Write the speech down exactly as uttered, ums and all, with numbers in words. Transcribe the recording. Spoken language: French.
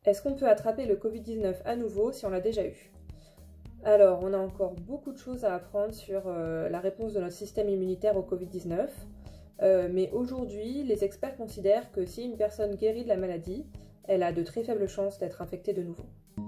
Est-ce qu'on peut attraper le Covid dix-neuf à nouveau si on l'a déjà eu? Alors, on a encore beaucoup de choses à apprendre sur euh, la réponse de notre système immunitaire au Covid dix-neuf, euh, mais aujourd'hui, les experts considèrent que si une personne guérit de la maladie, elle a de très faibles chances d'être infectée de nouveau.